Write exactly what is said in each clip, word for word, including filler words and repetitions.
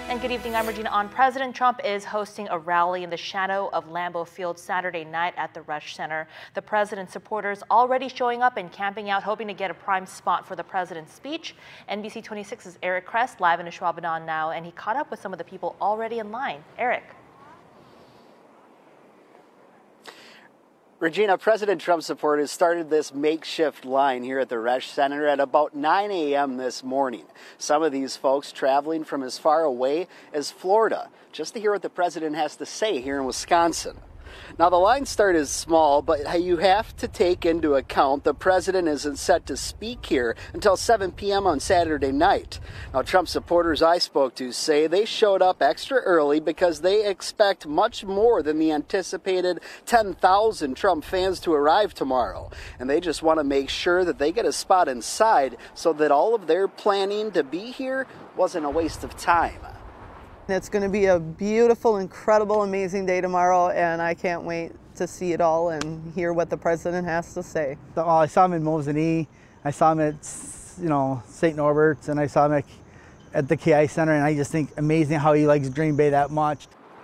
And good evening, I'm Regina On. President Trump is hosting a rally in the shadow of Lambeau Field Saturday night at the Resch Center. The president's supporters already showing up and camping out, hoping to get a prime spot for the president's speech. N B C twenty-six's Eric Kress live in Ashwaubenon now, and he caught up with some of the people already in line. Eric. Regina, President Trump supporters started this makeshift line here at the Resch Center at about nine a m this morning. Some of these folks traveling from as far away as Florida, just to hear what the president has to say here in Wisconsin. Now, the line start is small, but you have to take into account the president isn't set to speak here until seven p m on Saturday night. Now, Trump supporters I spoke to say they showed up extra early because they expect much more than the anticipated ten thousand Trump fans to arrive tomorrow. And they just want to make sure that they get a spot inside so that all of their planning to be here wasn't a waste of time. It's going to be a beautiful, incredible, amazing day tomorrow, and I can't wait to see it all and hear what the president has to say. Well, I saw him in Mosinee, I saw him at, you know, Saint Norbert's, and I saw him at the K I Center, and I just think amazing how he likes Green Bay that much.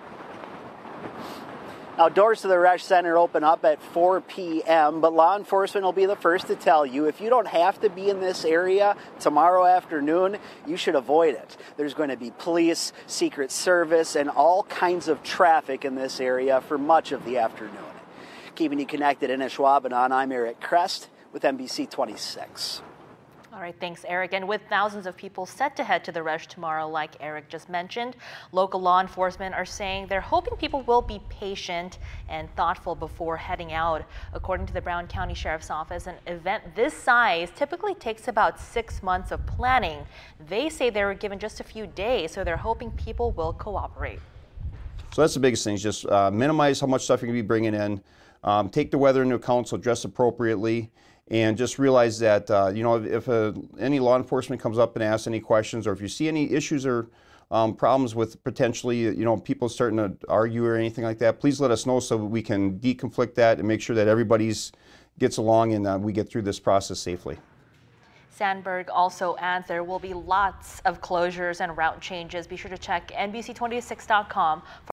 Now, doors to the Resch Center open up at four p m, but law enforcement will be the first to tell you if you don't have to be in this area tomorrow afternoon, you should avoid it. There's going to be police, Secret Service, and all kinds of traffic in this area for much of the afternoon. Keeping you connected in Ashwaubenon, I'm Eric Kress with N B C twenty-six. All right, thanks, Eric. And with thousands of people set to head to the Resch tomorrow, like Eric just mentioned, local law enforcement are saying they're hoping people will be patient and thoughtful before heading out. According to the Brown County Sheriff's Office, an event this size typically takes about six months of planning. They say they were given just a few days, so they're hoping people will cooperate. So that's the biggest thing, is just uh, minimize how much stuff you're going to be bringing in, um, take the weather into account, so dress appropriately. And just realize that, uh, you know, if uh, any law enforcement comes up and asks any questions, or if you see any issues or um, problems with potentially, you know, people starting to argue or anything like that, please let us know so we can deconflict that and make sure that everybody's gets along and uh, we get through this process safely. Sandberg also adds there will be lots of closures and route changes. Be sure to check N B C twenty-six dot com.